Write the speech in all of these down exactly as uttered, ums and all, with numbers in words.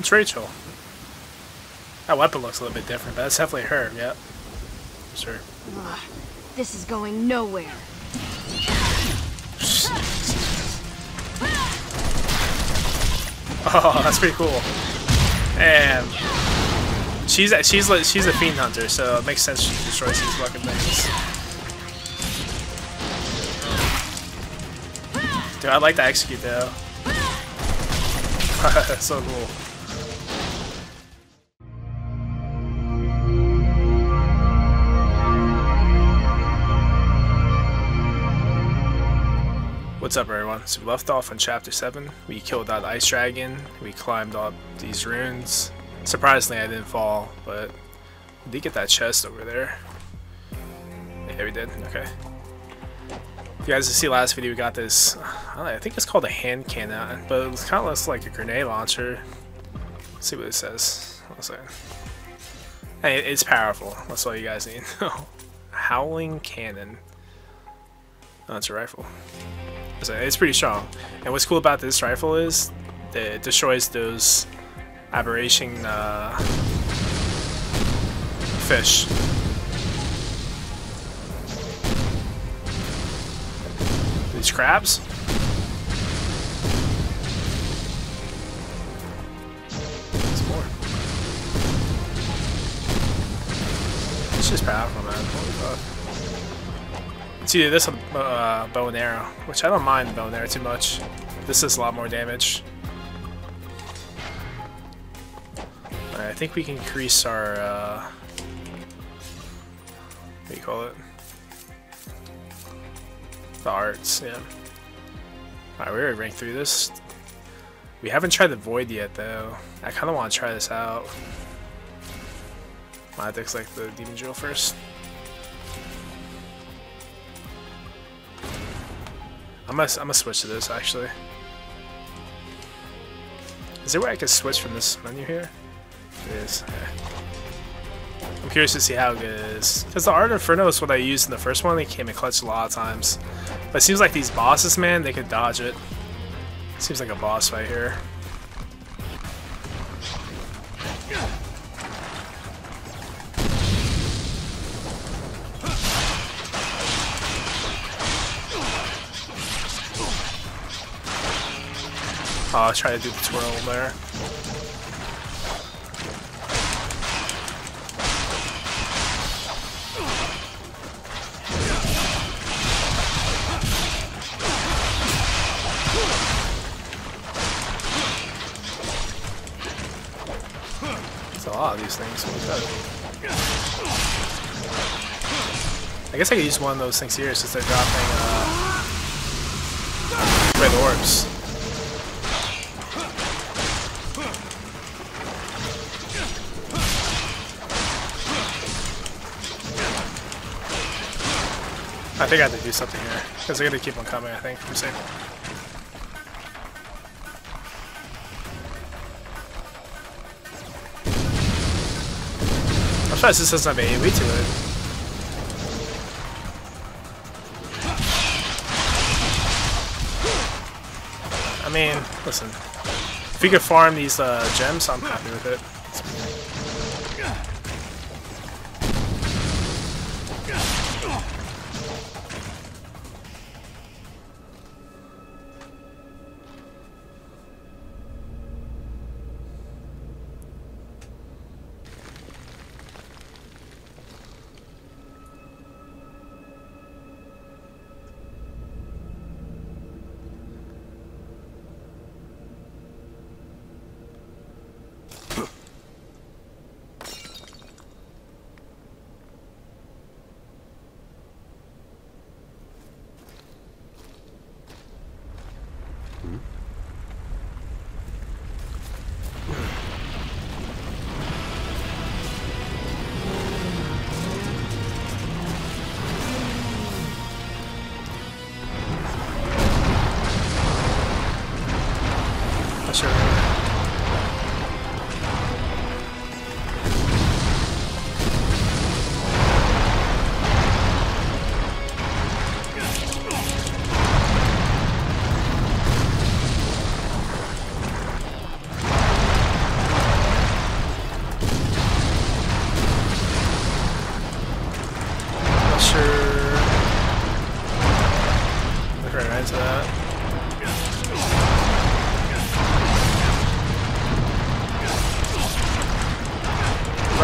It's Rachel. That weapon looks a little bit different, but that's definitely her, yeah. Sure. Ugh, this is going nowhere. Oh, that's pretty cool. And she's a, she's a, she's a fiend hunter, so it makes sense she destroys these fucking things. Dude, I'd like to execute though. That's so cool. What's up, everyone? So we left off on chapter seven. We killed that ice dragon. We climbed up these runes. Surprisingly, I didn't fall, but we did get that chest over there. Yeah, we did. Okay. If you guys see last video, we got this. I, don't know, I think it's called a hand cannon, but it kind of looks like a grenade launcher. Let's see what it says. One second. Hey, it's powerful. That's all you guys need. Howling cannon. Oh, it's a rifle. It's pretty strong. And what's cool about this rifle is that it destroys those aberration uh, fish. These crabs. There's more. It's just powerful, man. Holy fuck. It's either this or uh, bow and arrow, which I don't mind bow and arrow too much. This does a lot more damage. Right, I think we can increase our, uh, what do you call it? The arts, yeah. Alright, we already ranked through this. We haven't tried the void yet, though. I kind of want to try this out. I think it's like the demon jewel first. I'm gonna, I'm gonna switch to this, actually. Is there a way I can switch from this menu here? It is. Okay. I'm curious to see how good it is. Because the Art Inferno is what I used in the first one. They came in clutch a lot of times. But it seems like these bosses, man, they could dodge it. Seems like a boss fight here. Oh, I was trying to do the twirl there. There's a lot of these things. I guess I could use one of those things here since they're dropping uh, red orbs. I think I have to do something here, because they're going to keep on coming, I think, for safe. I'm surprised this doesn't have A O E to it. I mean, listen, if we could farm these uh, gems, I'm happy with it. Sure.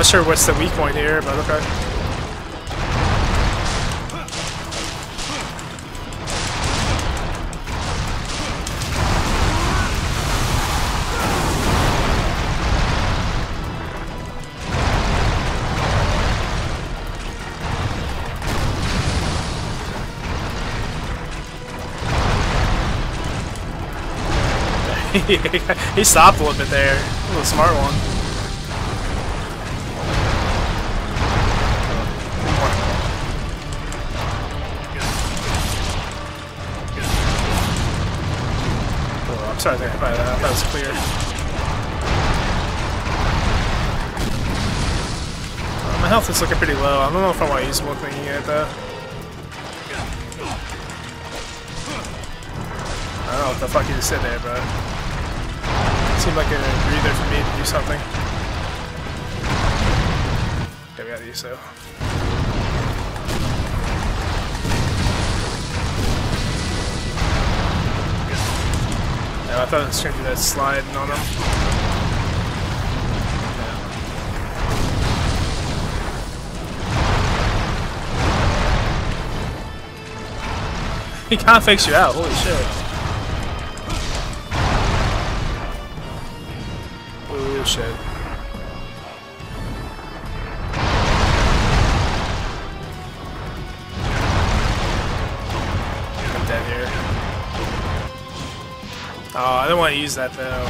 Not sure what's the weak point here, but okay. He stopped a little bit there. A little smart one. Oh, I'm sorry, I think I thought that, that was clear. Uh, my health is looking pretty low. I don't know if I want to use one thing yet, though. I don't know what the fuck you just said there, bro. Seemed like a breather for me to do something. Okay, we gotta do so. Yeah, I thought it was gonna do that sliding on him. Yeah. He kinda fakes you out, holy shit. Oh shit. I'm dead here. Oh, I don't want to use that though.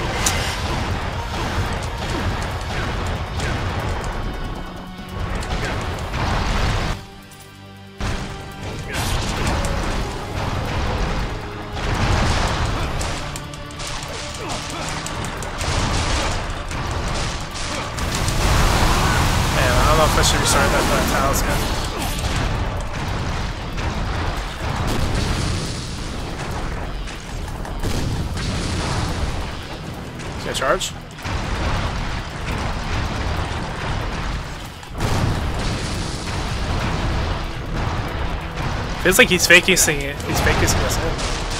I should restart that, that talisman. Is he gonna charge? Feels like he's faking it. He's faking us in.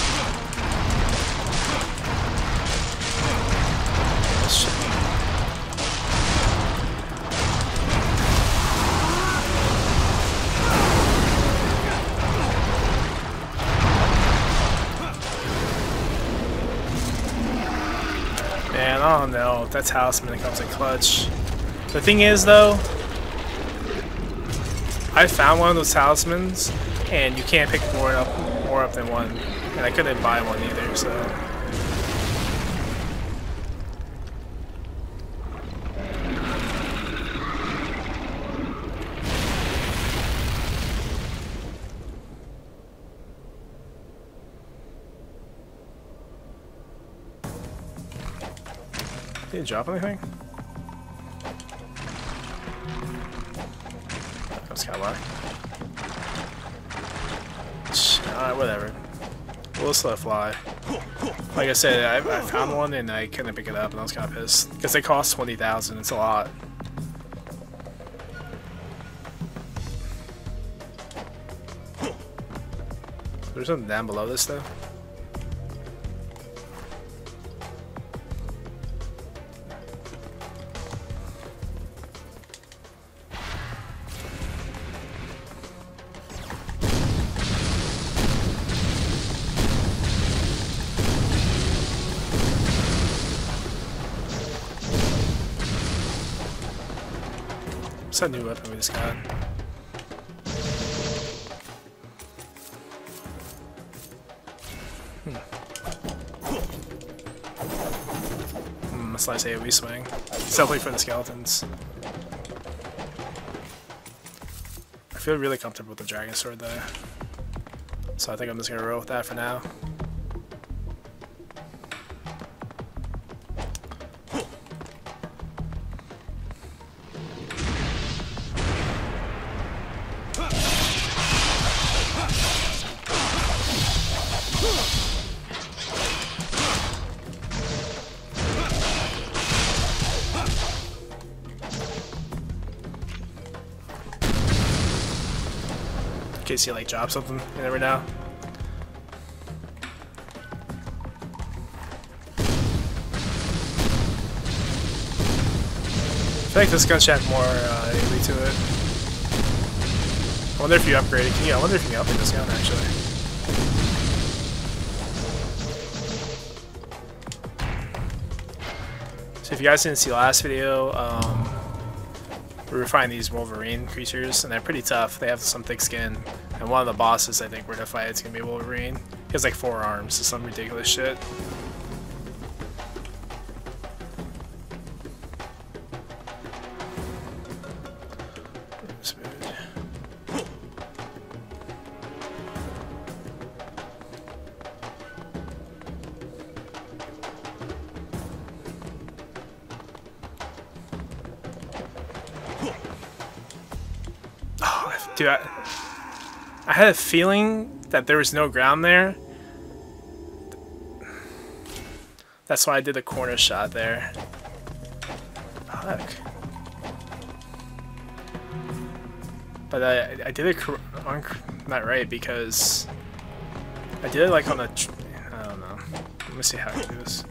Man, I don't know if that talisman comes in clutch. The thing is, though, I found one of those talismans, and you can't pick more up, more up than one, and I couldn't buy one either. So. Did you drop anything? That's kind of luck. Alright, whatever. We'll just let it fly. Like I said, I, I found one and I couldn't pick it up, and I was kind of pissed. Because they cost twenty thousand, it's a lot. There's something down below this, though. What's that new weapon we just got? Hmm. Hmm, a slice AoE swing. It's definitely for the skeletons. I feel really comfortable with the dragon sword though. So I think I'm just gonna roll with that for now. In case you like drop something, you never know. feel like this gun should have more uh, A O E to it. I wonder if you upgrade it. Can you? I wonder if you can upgrade this gun actually. So if you guys didn't see the last video, um, we were fighting these Wolverine creatures, and they're pretty tough. They have some thick skin, and one of the bosses I think we're gonna fight is gonna be Wolverine. He has like four arms, so some ridiculous shit. Dude, I, I had a feeling that there was no ground there. That's why I did the corner shot there. Fuck. But I, I did it on, not right because I did it like on a, I don't know. Let me see how I do this.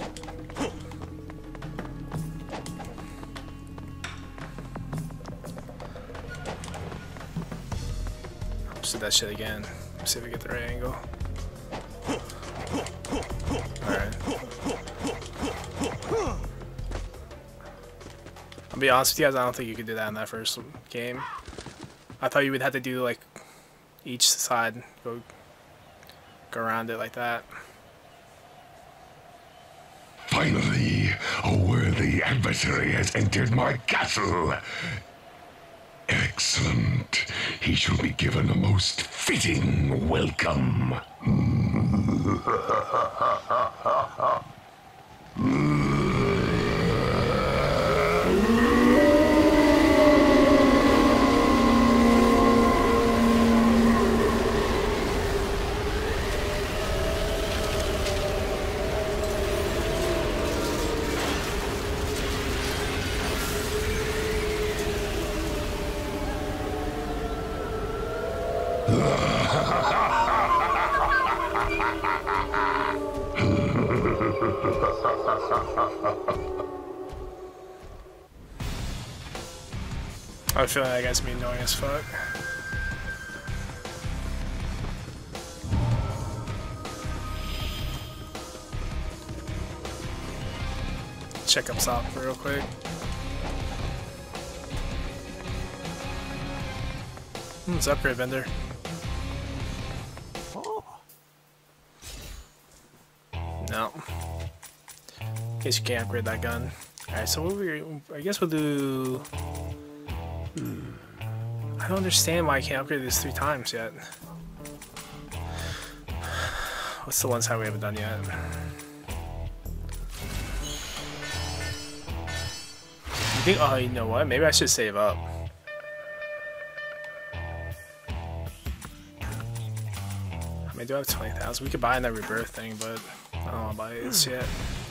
Do that shit again. See if we get the right angle. Alright. I'll be honest with you guys, I don't think you could do that in that first game. I thought you would have to do like each side, go, go around it like that. Finally, a worthy adversary has entered my castle. Excellent. He shall be given a most fitting welcome. I feel like that guy's gonna be annoying as fuck. Check up top real quick. Hmm, it's upgrade vendor. No. In case you can't upgrade that gun. Alright, so what we I guess we'll do. Hmm. I don't understand why I can't upgrade this three times yet. What's the one side we haven't done yet? You think? Oh, you know what? Maybe I should save up. I mean, I do have twenty thousand. We could buy in that rebirth thing, but I don't want to buy this yet.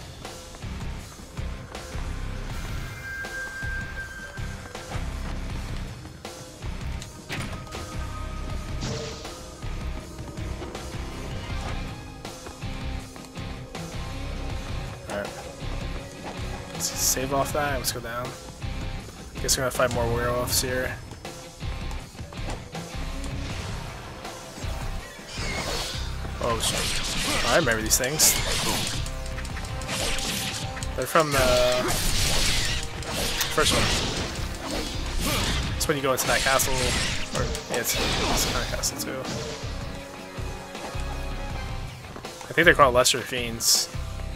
Save off that, let's go down. Guess we're gonna fight more werewolves here. Oh shit. I remember these things. They're from the first one. It's when you go into that castle, or yeah, it's, it's kind of castle too. I think they're called Lesser Fiends.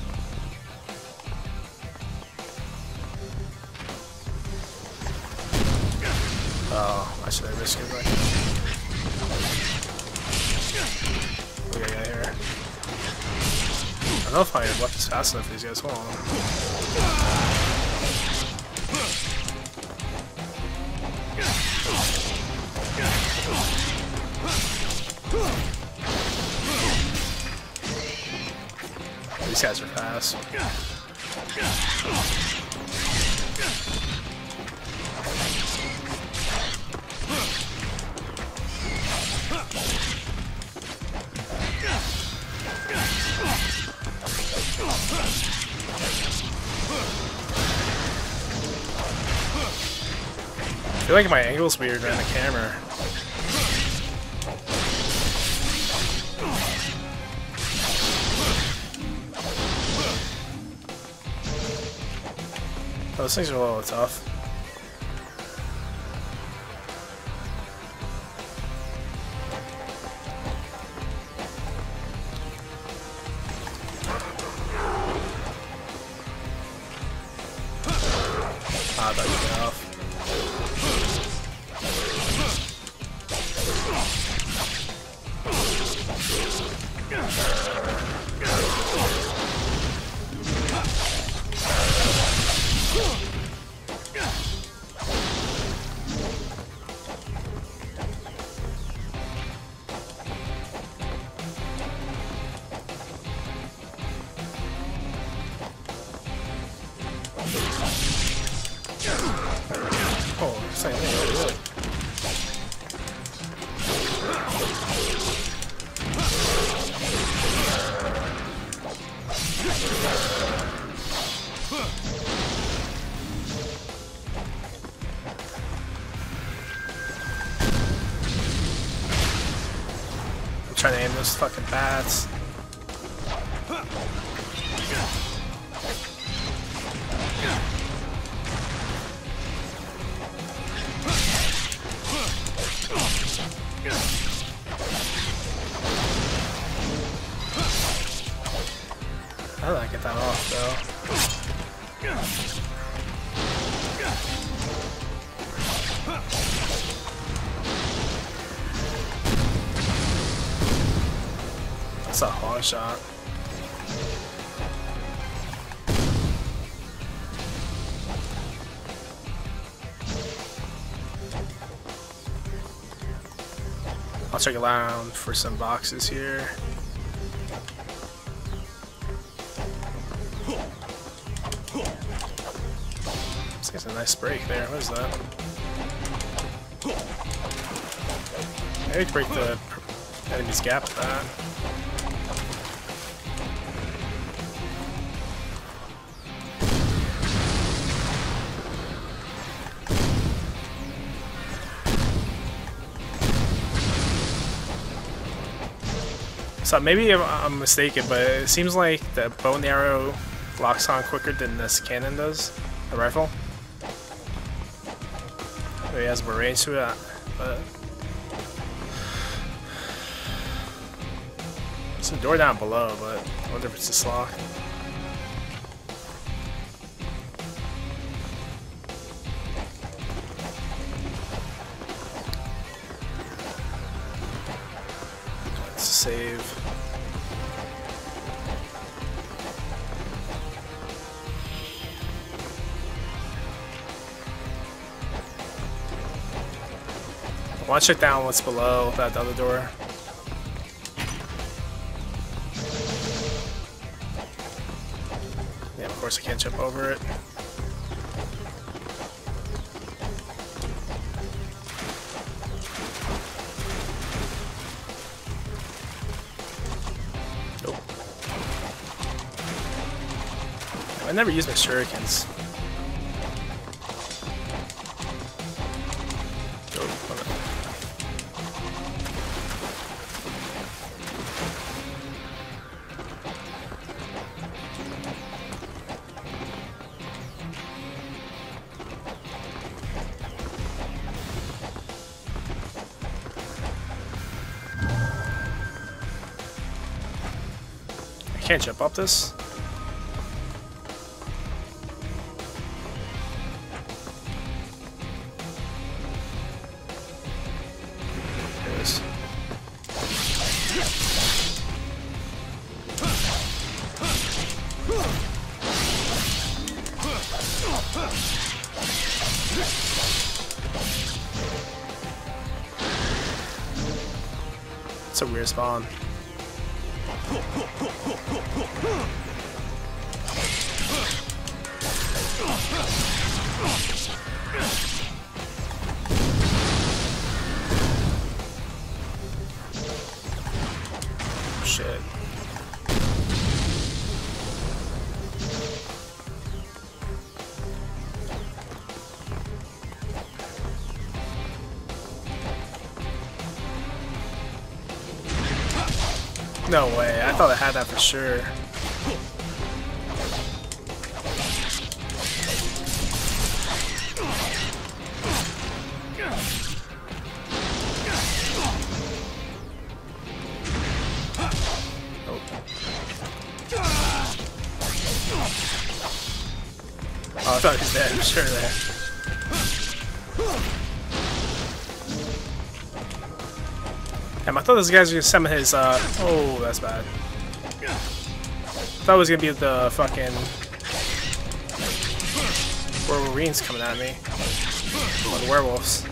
Oh, I should have risked it. Like, what do we got here? I don't know if I have left this fast enough for these guys. Hold on. These guys are fast. I feel like my angle's weird around the camera. Those things are a little tough. Ah, that get off. Oh, same thing, really. I'm trying to aim those fucking bats. How did I get that off, though? That's a hard shot. I'll check around for some boxes here. It's a nice break there. What is that? Maybe we can break the enemy's gap with that. So maybe I'm, I'm mistaken, but it seems like the bow and arrow locks on quicker than this cannon does, the rifle. Maybe it has more range to it, but there's a door down below, but I wonder if it's just locked. Let's save. I want to check down what's below that other door. Yeah, of course I can't jump over it. Nope. I never use my shurikens. I can't jump up this. There it is. It's a weird spawn. Shit. No way, I thought I had that for sure. Oh, I thought he was dead, for sure there. Damn, I thought this guy's gonna summon his, uh, oh, that's bad. I thought it was gonna be the fucking Wolverines coming at me. Or the werewolves.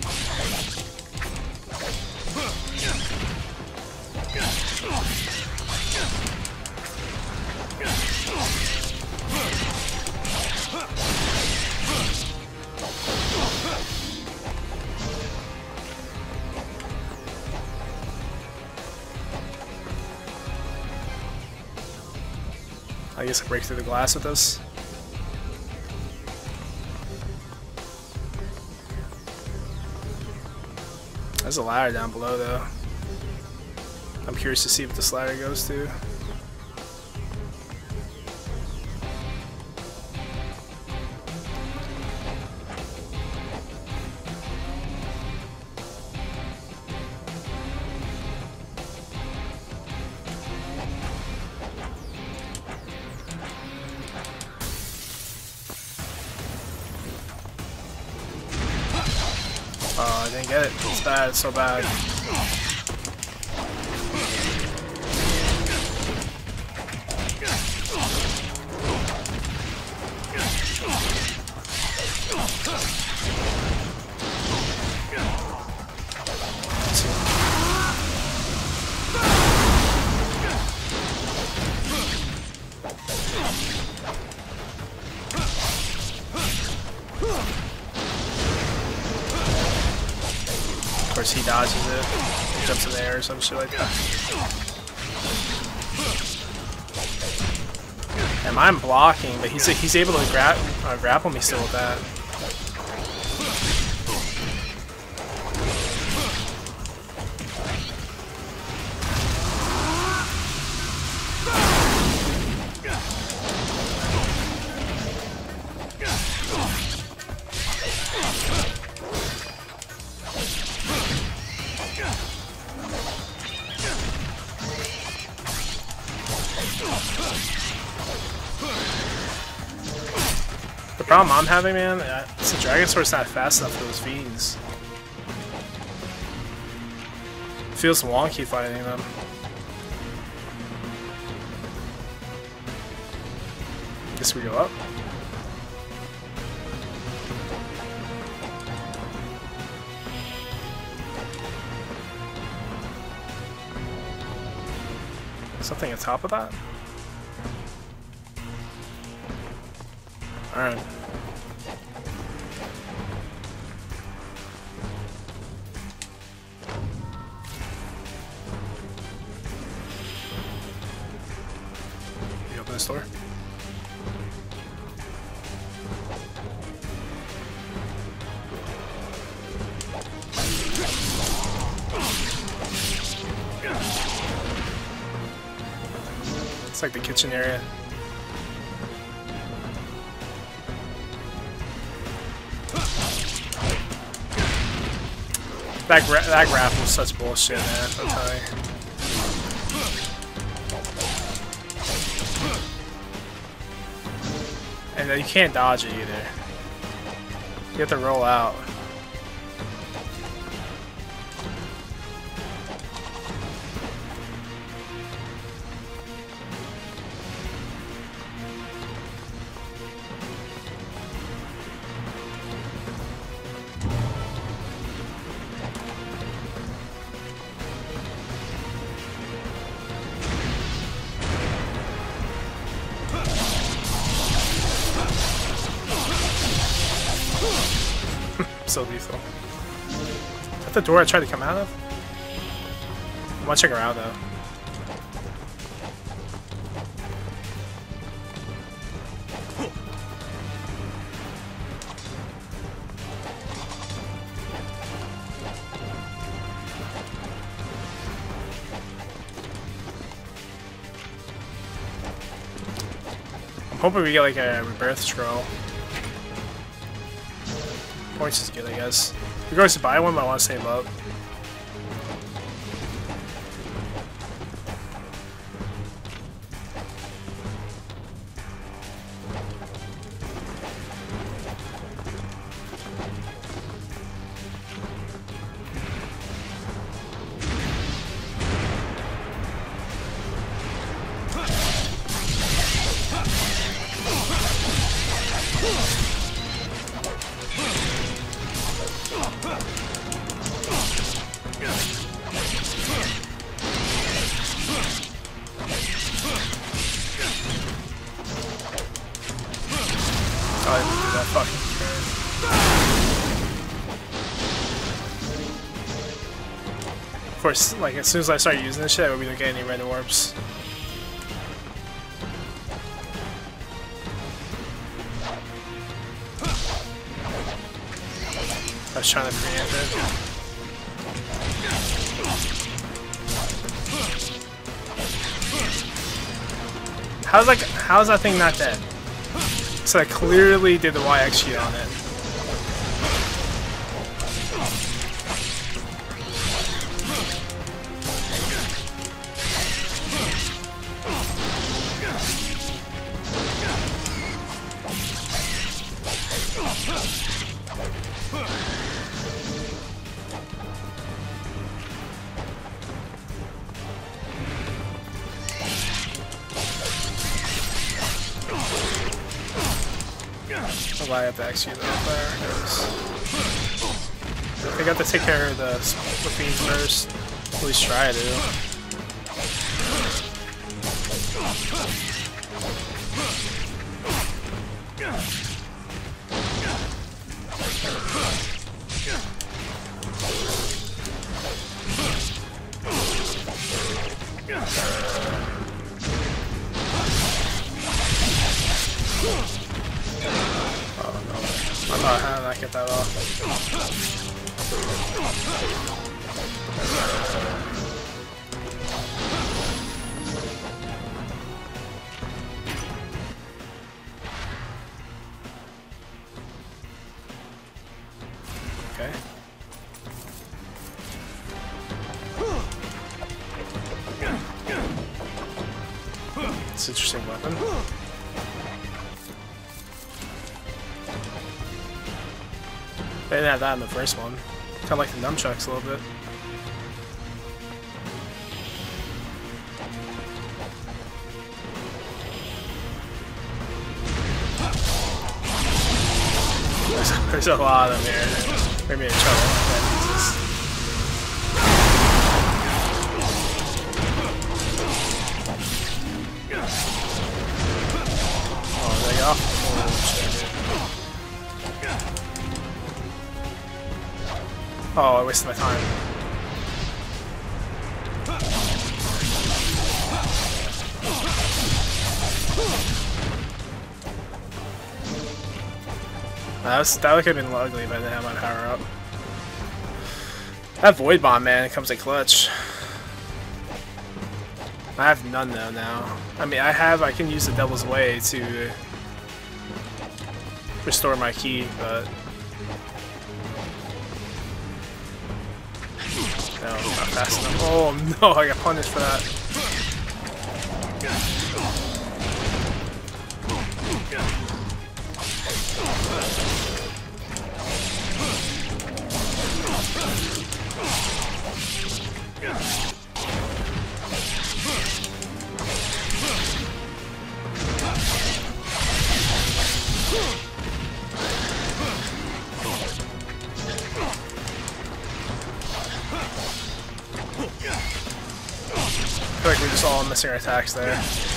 I guess I break through the glass with this. There's a ladder down below though. I'm curious to see what this ladder goes to. Oh, I didn't get it. It's bad. It's so bad. Of course, he dodges it, he jumps in the air or some shit like that. And I'm blocking, but he's he's able to grab uh, grapple me still with that. The problem I'm having, man, is the Dragon Sword's not fast enough for those fiends. It feels wonky fighting them. Guess we go up. Something on top of that? Alright. You open this door? It's like the kitchen area. That, gra that grapple is such bullshit, man, I'm telling you. And then you can't dodge it either. You have to roll out. So lethal. Is that the door I tried to come out of? I want to check her out though. hoping we get like a rebirth scroll. Points is good, I guess. We're going to buy one, but I want to save up. I didn't do that fucking turn. Of course, like as soon as I start using this shit, I won't be able to get any red orbs. I was trying to preempt it. How's like how's that thing not dead? So I clearly did the Y X Q on it. I have to X you though, there. I think I have to take care of the, the fiends first. At least try to. Oh, how did I get that off? Okay. It's an interesting weapon. They didn't have that in the first one. Kind of like the nunchucks a little bit. There's, there's a lot of them here. Maybe in trouble. Oh, there you go. Oh, shit. Oh, I wasted my time. That, was, that would have been ugly if I didn't have my power up. That Void Bomb, man, it comes in clutch. I have none though now. I mean, I have, I can use the Devil's Way to restore my key, but no, not fast enough. Oh no, I got punished for that. I feel like we're just all missing our attacks there.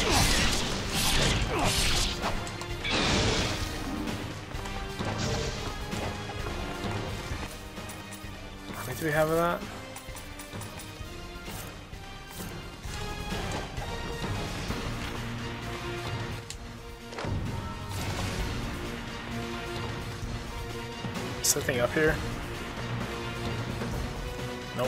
How many do we have of that? Is that thing up here? Nope.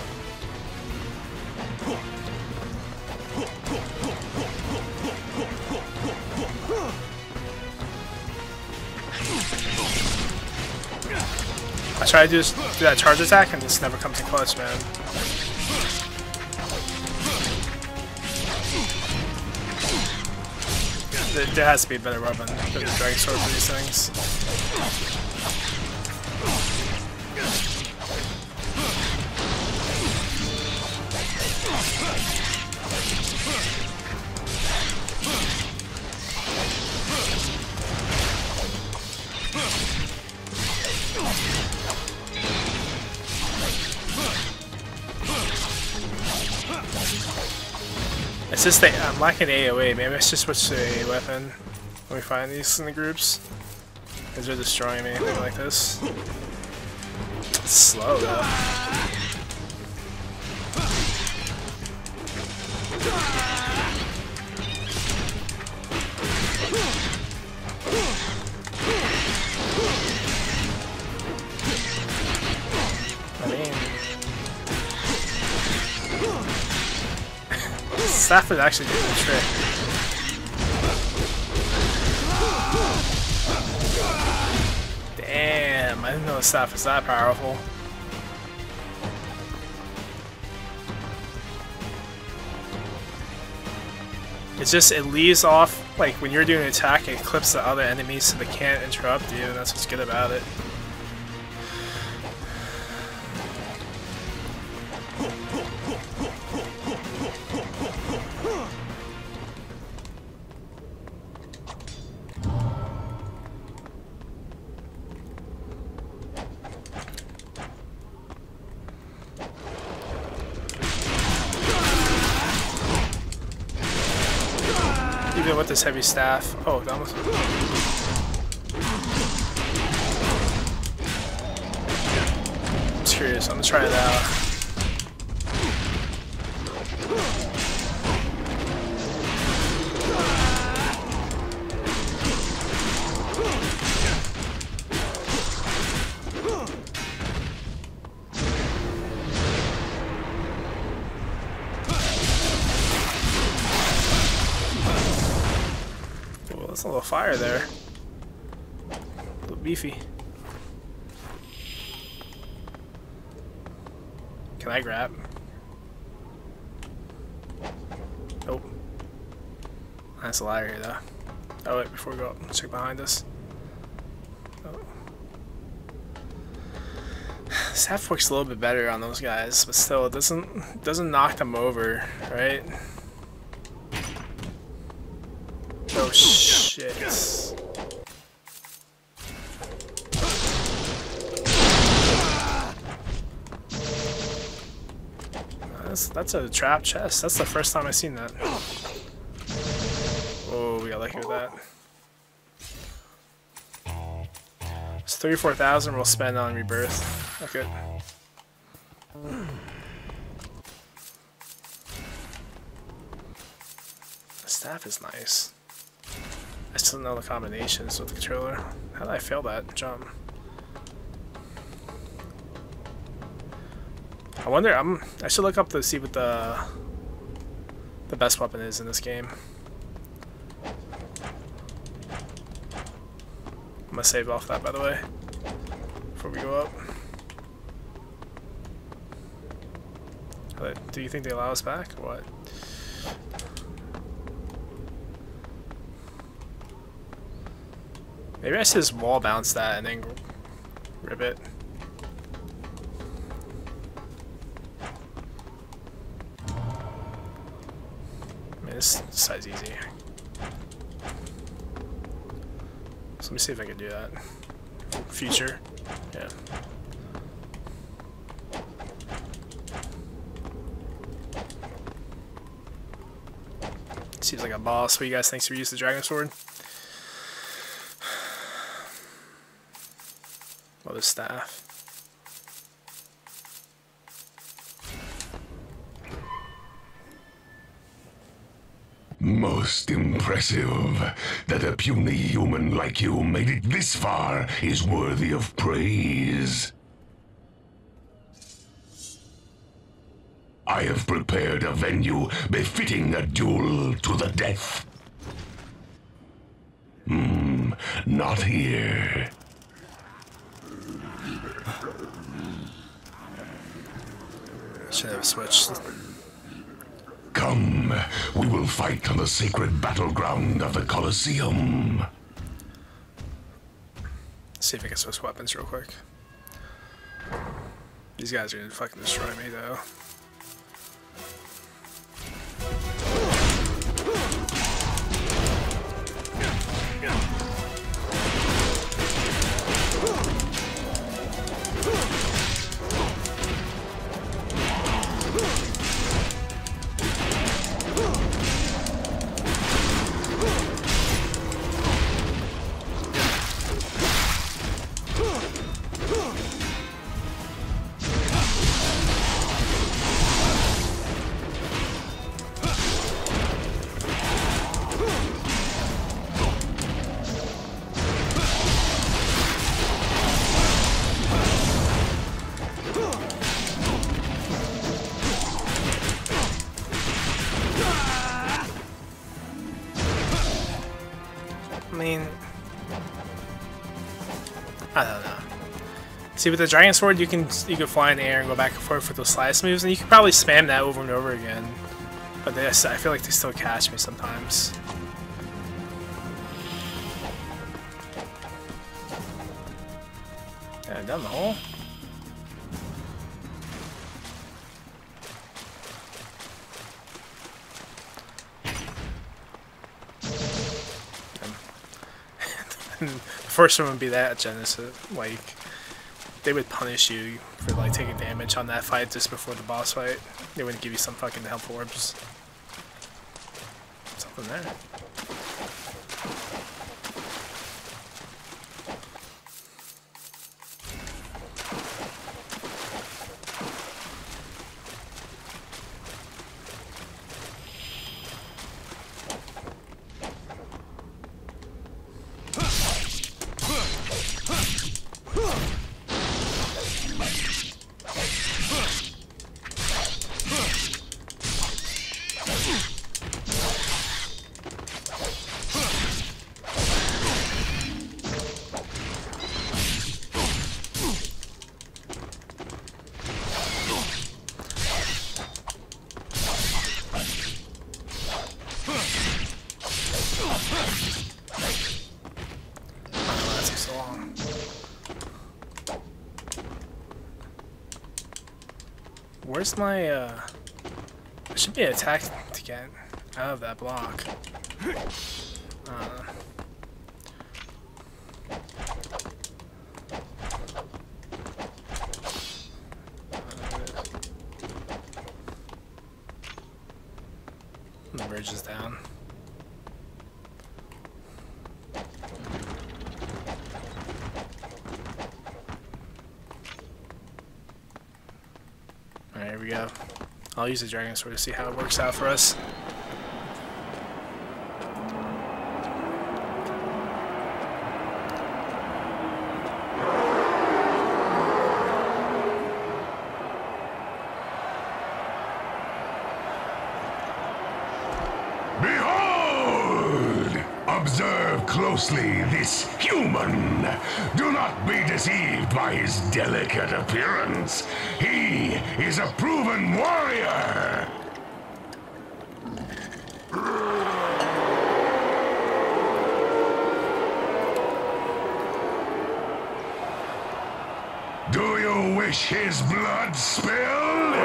I try to do, this, do that charge attack and just never comes in clutch, man. There, there has to be a better weapon than the Dragon Sword for these things. It's just that I'm lacking A O E. Maybe I should switch to a weapon when we find these in the groups. Because they're destroying me, anything like this. It's slow though. I mean, staff is actually doing the trick. Damn, I didn't know the staff is that powerful. It's just, it leaves off, like when you're doing an attack, it clips the other enemies so they can't interrupt you, and that's what's good about it. Even with this heavy staff. Oh, that was. I'm curious. I'm gonna try it out. There's a little fire there. A little beefy. Can I grab? Nope. That's a ladder here though. Oh wait, before we go up, let's check behind us. Oh. Staff works a little bit better on those guys, but still it doesn't doesn't knock them over, right? Oh shit. That's, that's a trap chest. That's the first time I've seen that. Oh, we got lucky with that. It's thirty-four thousand we'll spend on rebirth. Okay. The staff is nice. I still know the combinations with the controller. How did I fail that jump? I wonder. I'm. I should look up to see what the the best weapon is in this game. I'm gonna save off that, by the way, before we go up. Do you think they allow us back or what? Maybe I should just wall bounce that and then rip it. I mean, this side's easy. So let me see if I can do that. Future. Yeah. Seems like a boss. What do you guys think? Should we use the Dragon Sword? Well, the staff. Most impressive. That a puny human like you made it this far is worthy of praise. I have prepared a venue befitting a duel to the death. Hmm, not here. Should have switched. Come, we will fight on the sacred battleground of the Colosseum. See if I can switch weapons real quick. These guys are gonna fucking destroy me though. I mean, I don't know. See, with the Dragon Sword, you can you can fly in the air and go back and forth with those slice moves, and you can probably spam that over and over again. But they, I feel like they still catch me sometimes. Yeah, down the hole. The first one would be that Genesis, like they would punish you for like taking damage on that fight just before the boss fight. They wouldn't give you some fucking health orbs. Something there. Where's my, uh... there should be an attack to get out of that block. Uh... The bridge is down. Alright, here we go. I'll use the Dragon Sword to see how it works out for us. Behold! Observe closely this human. Do not be deceived by his delicate appearance. He is a proven warrior. Do you wish his blood spilled?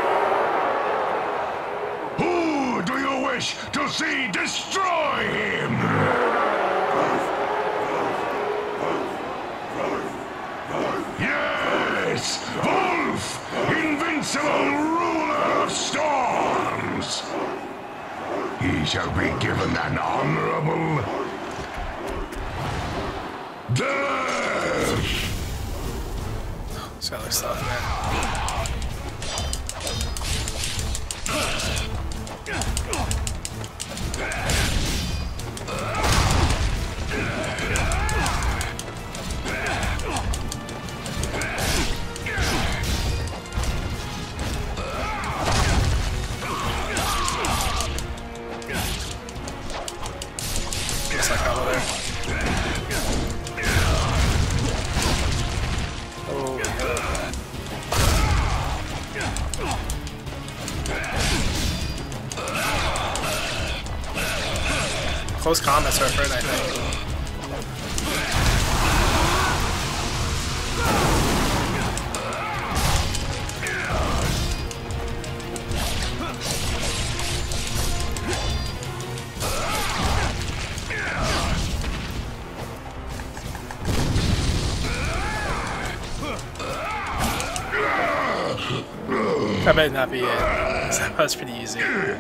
Who do you wish to see destroy him? Yes, Wolf, invincible ruler of storms. He shall be given an honorable death. It's got like stuff in there. Looks like over there. Oh, yeah. close combat's our friend, I think. That might not be it. That was pretty easy.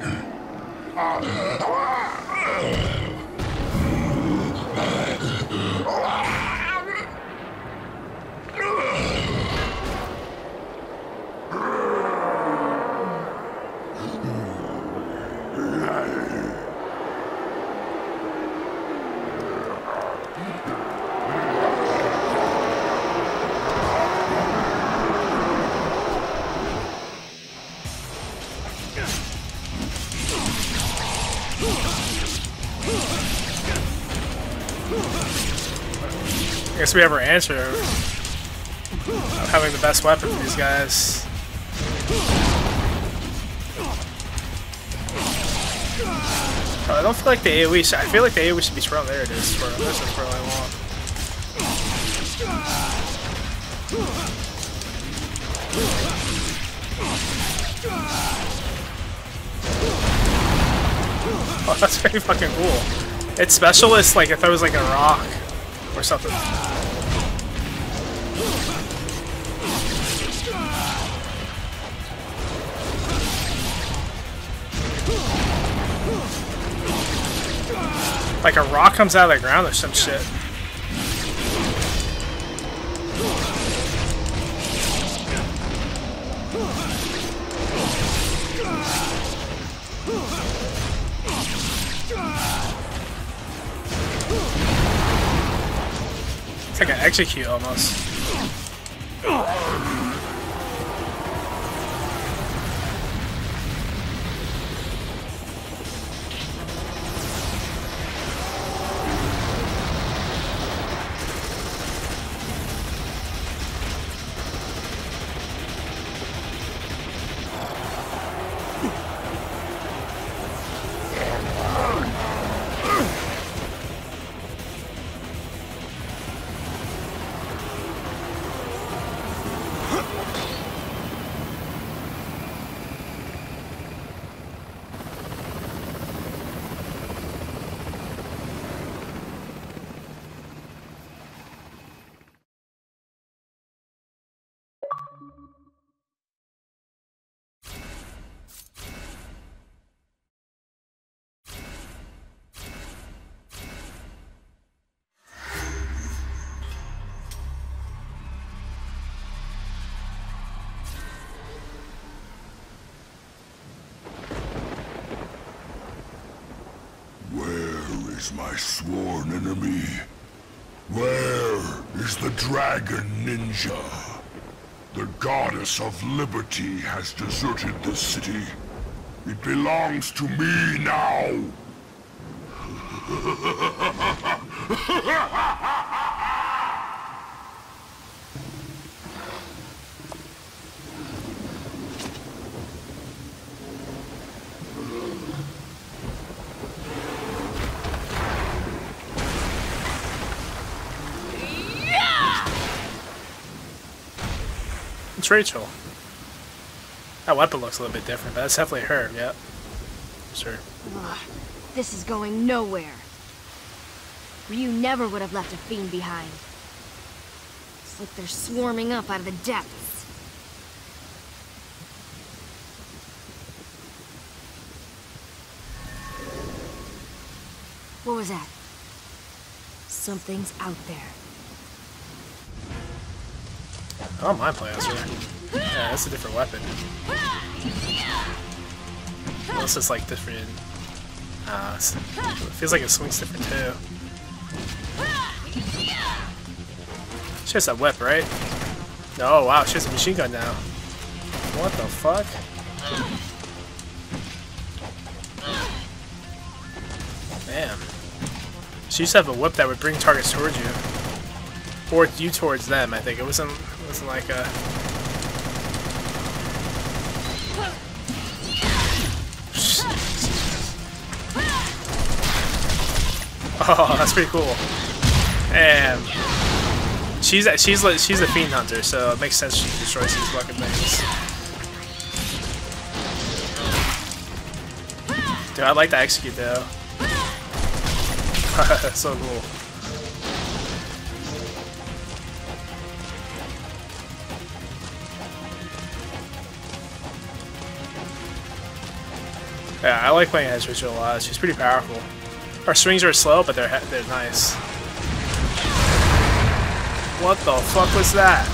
I guess we have our answer of having the best weapon for these guys. Oh, I don't feel like the AoE should, I feel like the AoE should be sprung. There it is. Sprung. This is what I want. Oh, that's pretty fucking cool. Its specialist, like, if I was like a rock or something. Like a rock comes out of the ground or some shit. It's like an execute almost. My sworn enemy. Where is the Dragon Ninja? The goddess of liberty has deserted the city. It belongs to me now. It's Rachel. That weapon looks a little bit different, but that's definitely her, yep. Sure. Ugh, this is going nowhere. Ryu never would have left a fiend behind. It's like they're swarming up out of the depths. What was that? Something's out there. I don't mind playing as her. Yeah, that's a different weapon. Well, this is like different. Uh, it feels like it swings different too. She has that whip, right? Oh wow, she has a machine gun now. What the fuck? Damn. She used to have a whip that would bring targets towards you. Or you towards them, I think. It wasn't, it wasn't like a... Oh, that's pretty cool. And she's she's she's a fiend hunter, so it makes sense she destroys these fucking things. Dude, I'd like to execute though. That's so cool. Yeah, I like playing as Rachel a lot. She's pretty powerful. Her swings are slow, but they're they're nice. What the fuck was that?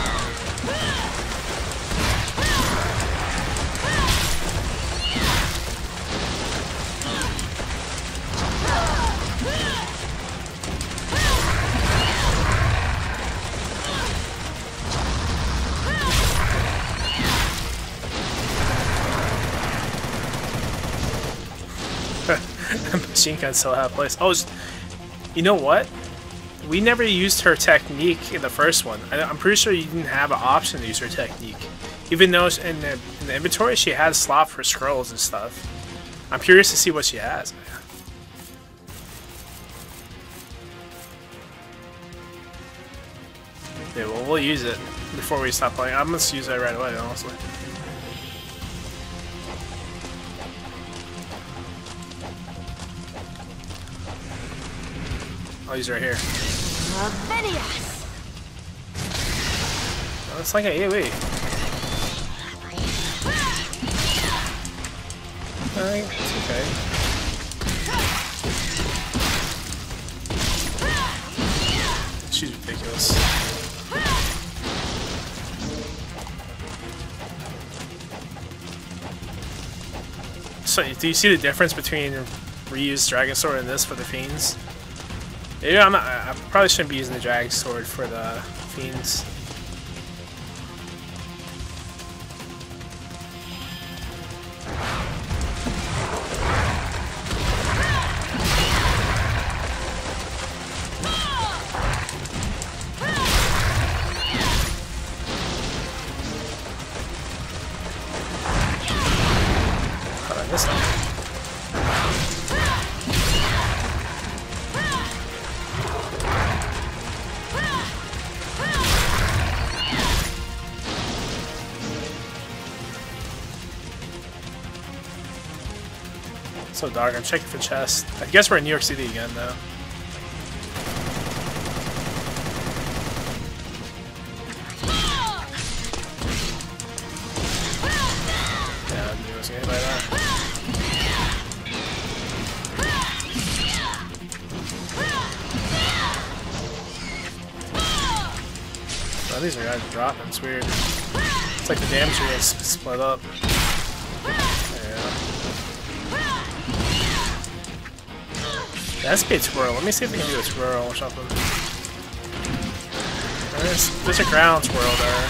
Machine gun still have a place. Oh, you know what? We never used her technique in the first one. I, I'm pretty sure you didn't have an option to use her technique. Even though in the, in the inventory she had a slot for scrolls and stuff. I'm curious to see what she has. Yeah, well, we'll use it before we stop playing. I'm gonna use it right away, honestly. I'll use it right here. Lavinius. Oh, it's like a AoE. I think it's okay. She's ridiculous. So, do you see the difference between reused Dragon Sword and this for the Fiends? Yeah, I'm not, I probably shouldn't be using the Dragon Sword for the Fiends. How did I miss that? So dark, I'm checking for chests. I guess we're in New York City again, though. Yeah, I knew it was gonna hit by that. Oh, these are guys dropping, it's weird. It's like the damage are getting split up. That's be a twirl. Let me see if we can do a twirl or something. There's, there's a ground twirl there.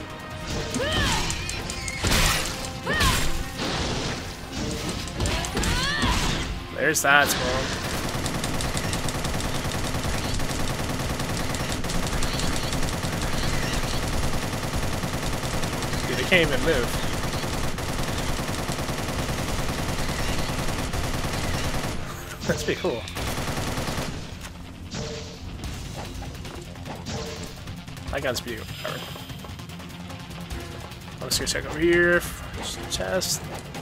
There's that twirl. Dude, they can't even move. That's pretty cool. My gun's pretty powered. I'm just gonna check over here. Chest.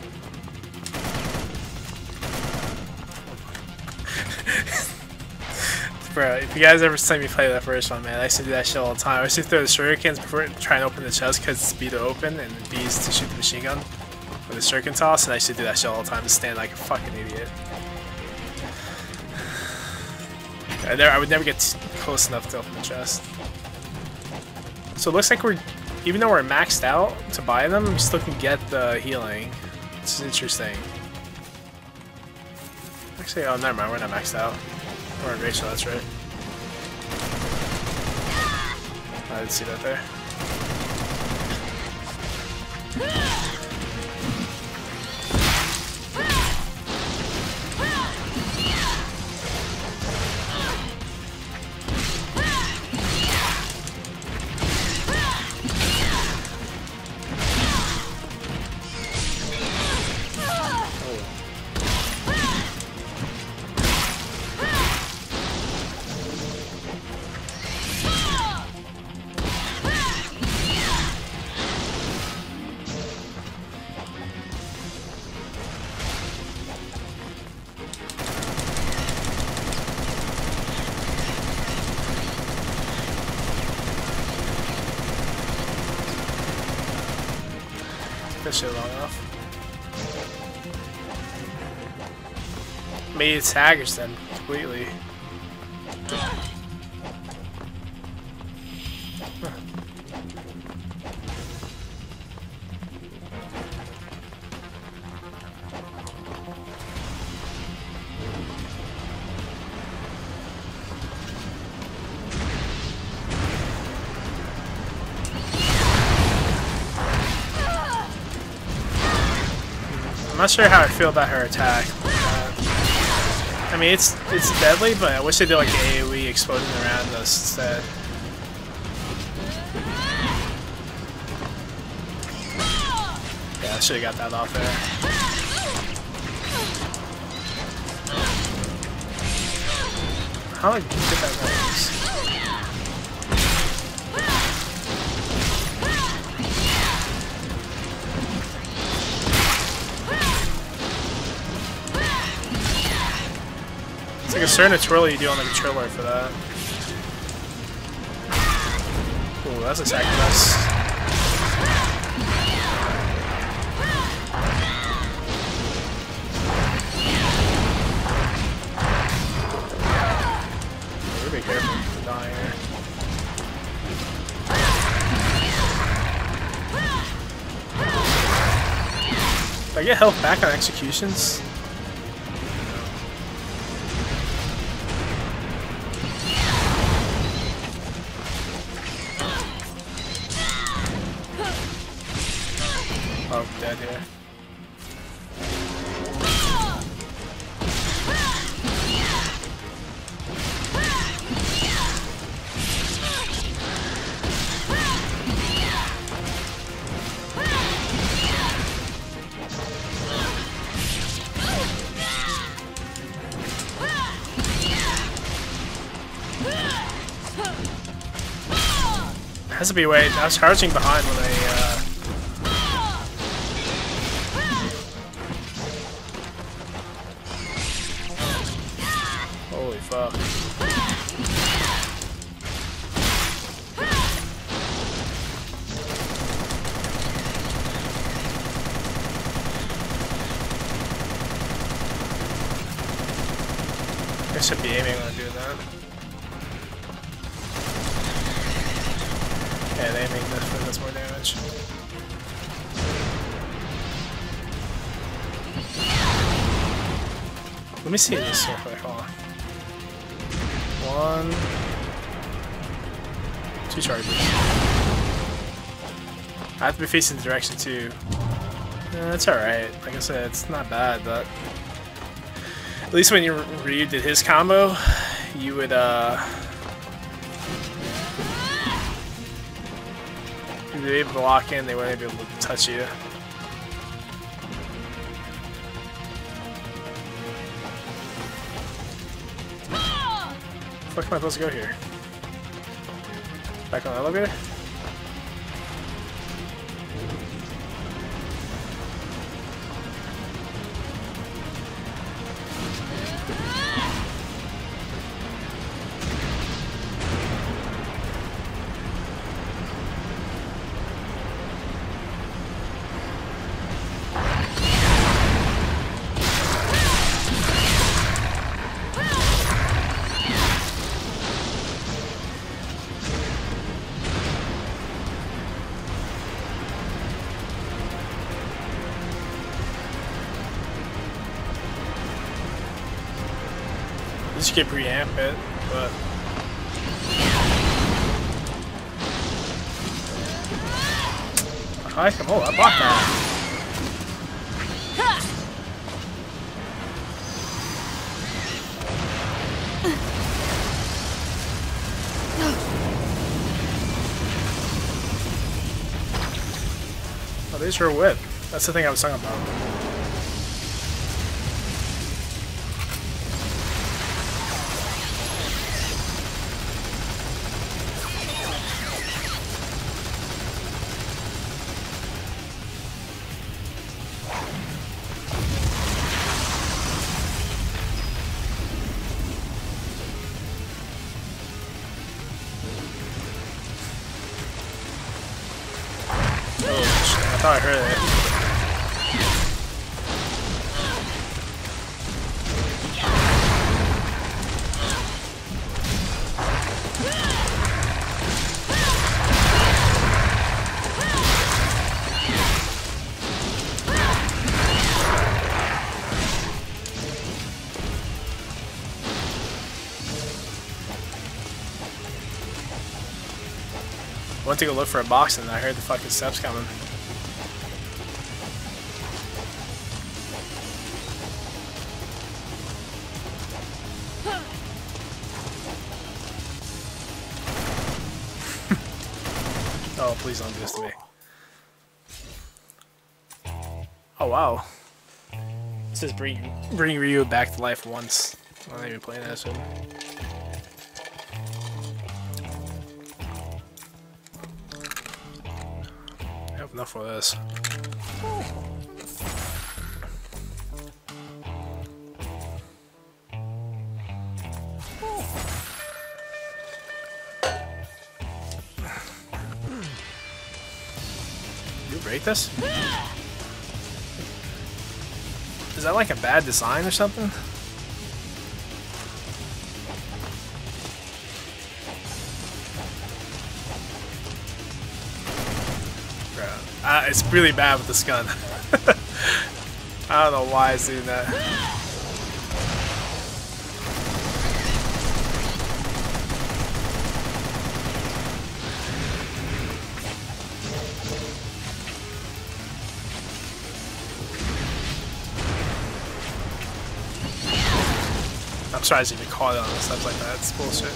Bro, if you guys ever see me play that first one, man, I used to do that shit all the time. I used to throw the shurikens before trying to open the chest because it's B to open and B is to shoot the machine gun with a shuriken toss, and I used to do that shit all the time to stand like a fucking idiot. I, there, I would never get close enough to open the chest. So it looks like we're, even though we're maxed out to buy them, we still can get the healing. This is interesting. Actually, oh, never mind, we're not maxed out. We're in Rachel, that's right. I didn't see that there. That shit long enough. Maybe it's Haggers then, completely. Huh. I'm not sure how I feel about her attack. Uh, I mean, it's it's deadly, but I wish they did like the AoE exploding around us instead. Yeah, I should have got that off there. How did I get that nose? It's like a certain twirl you do on the controller for that. Ooh, that's a sacrifice. We're be careful for dying here. Do I get health back on executions? Oh, dead here. Has to be wait. I was charging behind when I. Uh, Holy fuck. I should be aiming when I'm doing that. Yeah, the aiming definitely does more damage. Let me see this real quick, hold on. One, two charges. I have to be facing the direction too. Yeah, it's alright. Like I said, it's not bad, but at least when you Ryu did his combo, you would uh you'd be able to lock in, they wouldn't be able to touch you. Where am I supposed to go here? Back on the elevator? Just get preamp it, but I can hold. I blocked that. Oh, there's her whip. That's the thing I was talking about. I thought I heard it. went to go look for a box and I heard the fucking steps coming. Oh, please don't do this to me. Oh, wow. It says bring, bring Ryu back to life once. I'm not even playing that shit. I have enough for this. You break this? Is that like a bad design or something? Uh, it's really bad with this gun. I don't know why it's doing that. I'm surprised you even caught it on stuff like that. It's bullshit.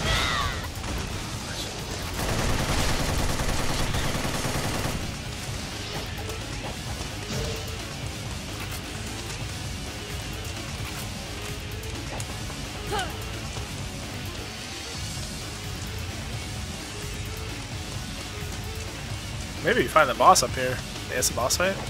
Maybe you find the boss up here. Yeah, it's a boss fight.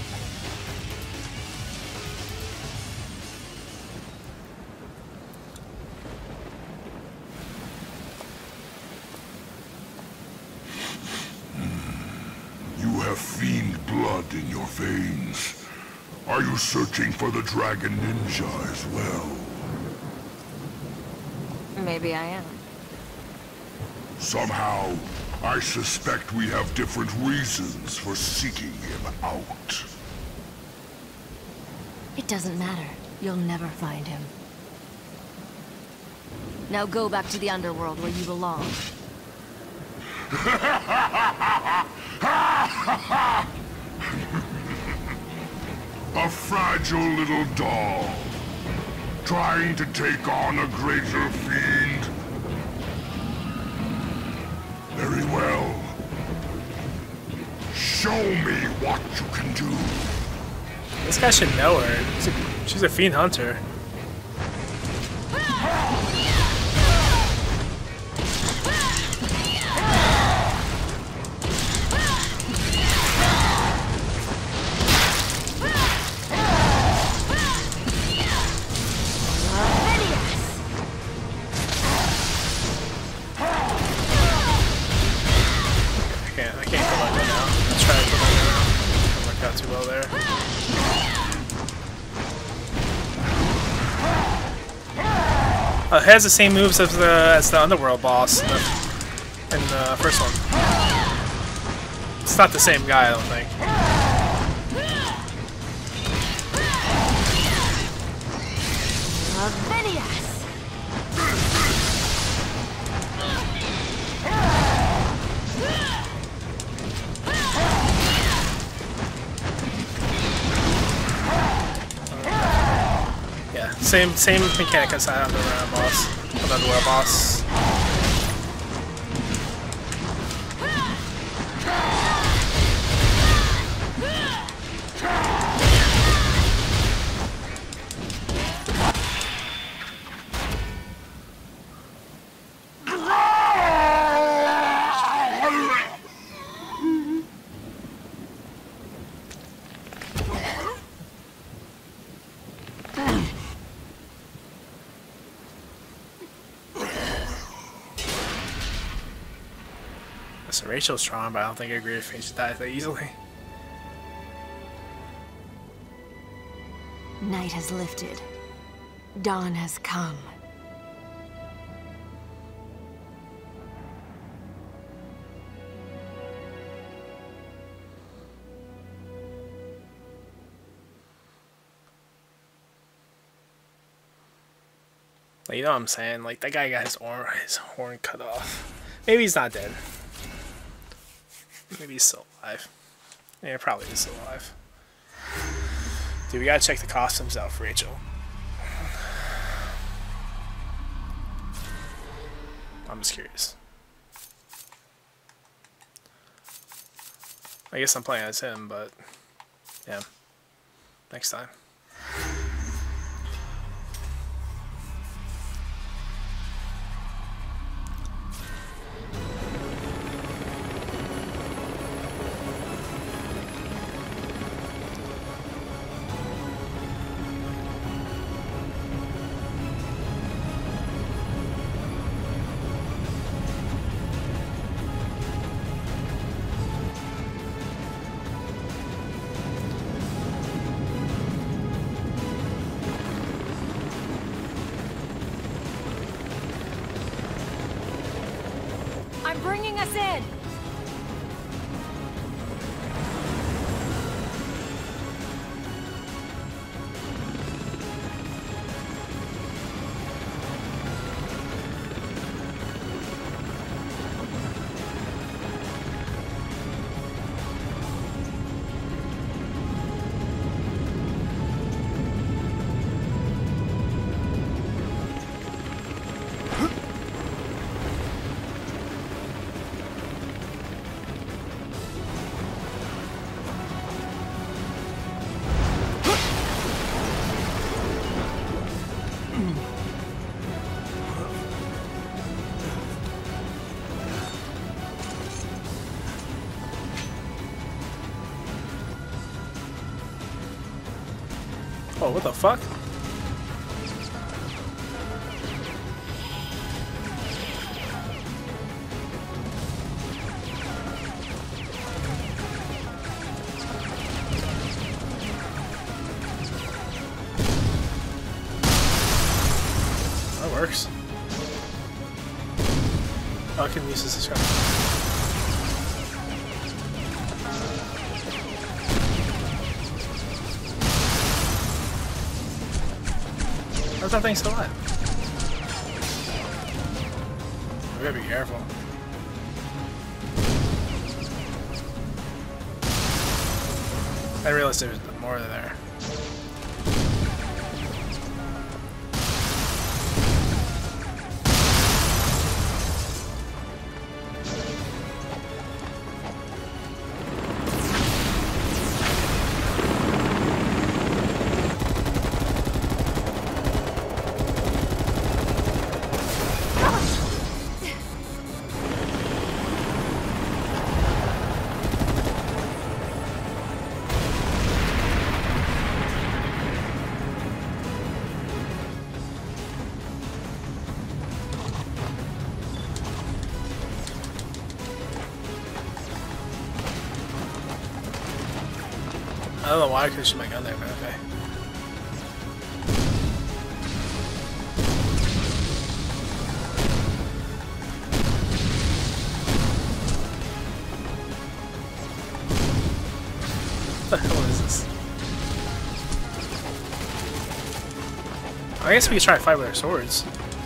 You have fiend blood in your veins. Are you searching for the Dragon Ninja as well? Maybe I am. Somehow, I suspect we have different reasons for seeking him out. It doesn't matter. You'll never find him. Now go back to the underworld where you belong. A fragile little doll, trying to take on a greater fiend. Very well. Show me what you can do. This guy should know her. She's a, she's a fiend hunter. Too well there. Uh, it has the same moves as the as the underworld boss in the, in the first one. It's not the same guy, I don't think. Same same mechanic as that underworld boss. Underworld boss. So Rachel's strong, but I don't think I agree with Rachel dies that easily. Night has lifted. Dawn has come. Like, you know what I'm saying? Like, that guy got his horn, his horn cut off. Maybe he's not dead. Maybe he's still alive. Yeah, probably is still alive. Dude, we gotta check the costumes out for Rachel. I'm just curious. I guess I'm playing as him, but yeah. Next time. I'm bringing us in! Oh, what the fuck? That works. Oh, I can use this as a How's that thing still alive? We gotta be careful. I realized there was more there. I don't know why I couldn't shoot my gun there, but okay. What the hell is this? I guess we could try to fight with our swords.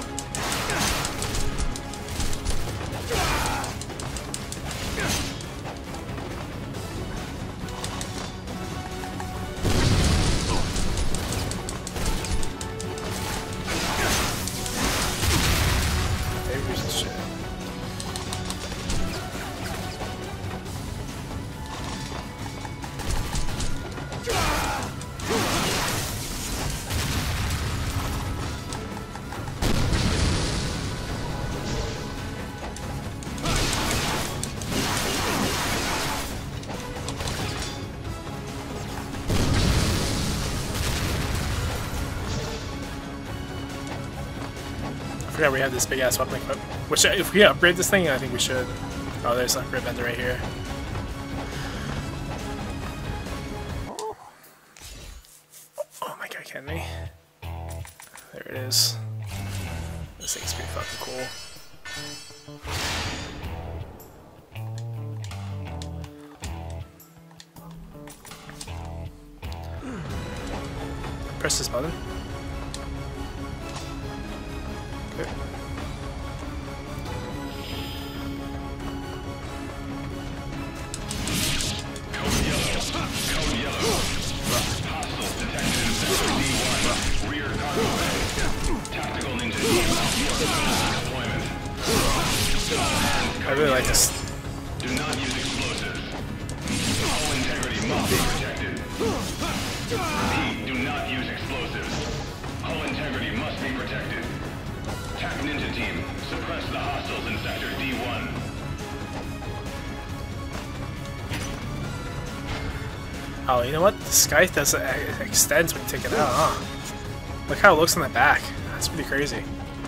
I forgot we have this big ass weapon equip. Which, if we upgrade this thing, I think we should. Oh, there's a upgrade vendor right here. Oh my god, kidding me? There it is. This thing's pretty fucking cool. Press this button. Okay. I really like this. Do not use explosives. Hull integrity must be protected. Repeat, do not use explosives. Hull integrity must be protected. T A C Ninja Team, suppress the hostiles in Sector D one. Oh, you know what? The scythe does it extends when you take it out, huh? Look how it looks on the back. That's pretty crazy.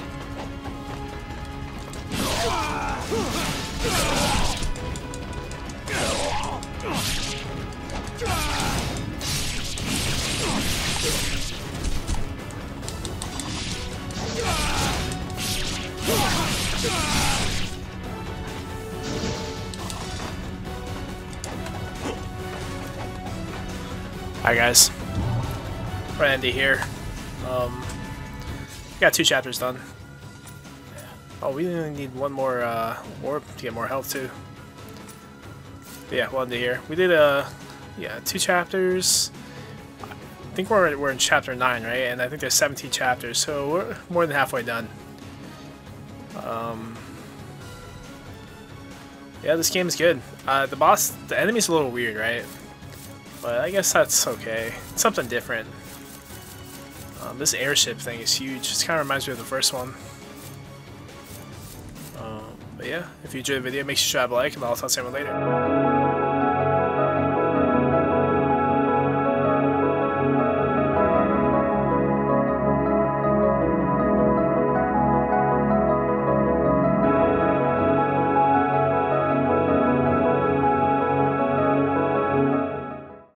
Alright guys, we're gonna end it here. Um, we got two chapters done. Oh, we only need one more uh, orb to get more health too. But yeah, we'll end it here. We did uh, yeah, two chapters. I think we're we're in chapter nine, right? And I think there's seventeen chapters, so we're more than halfway done. Um, yeah, this game is good. Uh, the boss, the enemy's a little weird, right? But I guess that's okay. It's something different. Um, this airship thing is huge. It kind of reminds me of the first one. Um, but yeah, if you enjoyed the video, make sure to drop a like, and I'll talk to you later.